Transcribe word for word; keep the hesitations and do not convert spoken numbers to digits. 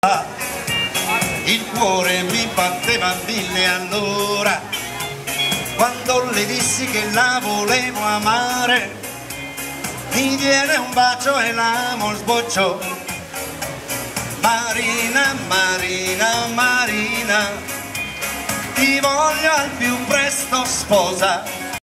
il cuore mi batteva a mille allora, quando le dissi che la volevo amare, mi diede un bacio e l'amo sbocciò. Marina, Marina, Marina, ti voglio al più presto sposa.